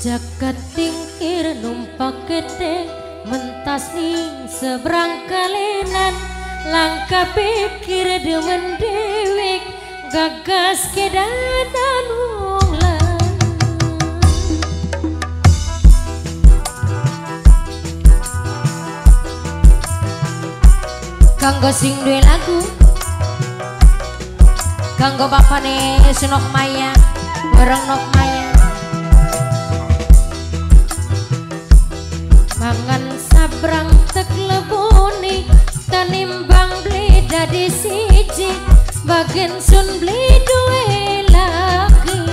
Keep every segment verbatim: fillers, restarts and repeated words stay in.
Jagat tingkir numpak keteng mentas ning seberang kalenan langkah pikir demen dewek gagas kedanan wong lan kanggo sing duwe lagu kanggo bapane Senok Maya bareng Nok Maya mangan sabrang tek leboni tanimbang beli dadi siji bagian sun beli duwe lagi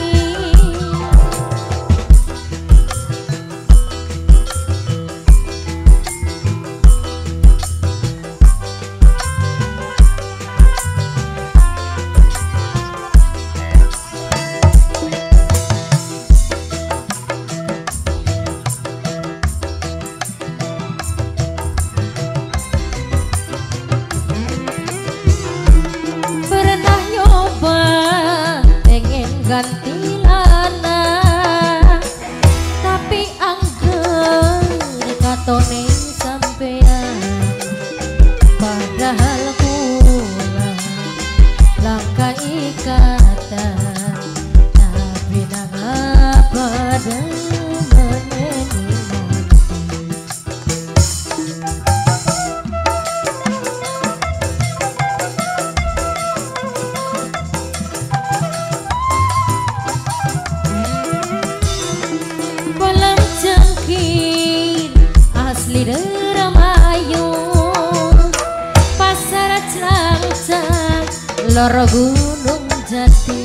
ganti lana tapi angger katone sampean padahal kula langkah ikatan tapi nang pada meneni asli deramayu pasar celangcang loro gunung jati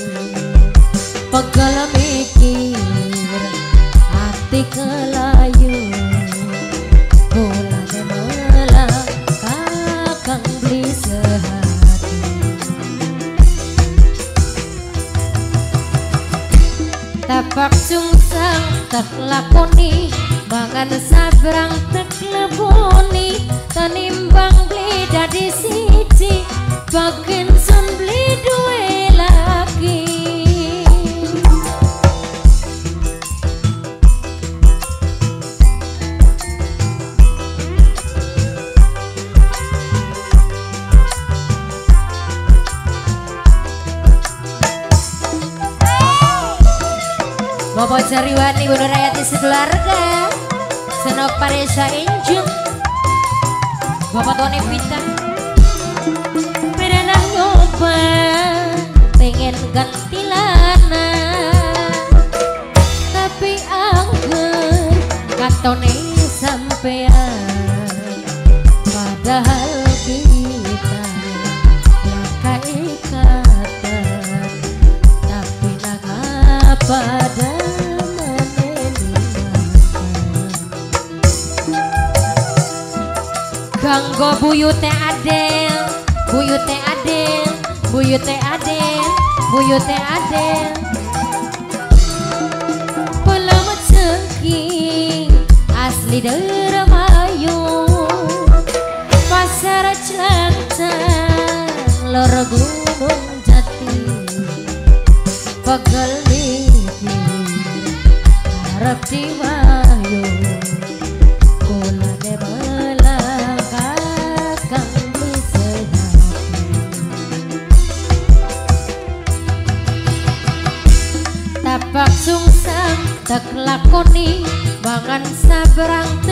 pegel mikir hati kelayu bulan melang kakang beli sehati tapak sungsang tak lakoni mangan sabrang tek leboni tanimbang beli dadi siji bagian sun beli duwe lagi Bapak Jariwani Bunda Rayati sekeluarga Senok Paresa Injun Bapak Tony Pita pernah nyoba pengen ganti lana tapi angger katone sampean padahal kita langkah ikatan tapi nang pada kanggo buyute Adel, buyute Adel, buyute Adel, buyute Adel pelamat sengking asli deramayu pasar celangcang loro gunung jati pegel mikir harap diwayu kula debel tapak sungsang tak lakoni mangan sabrang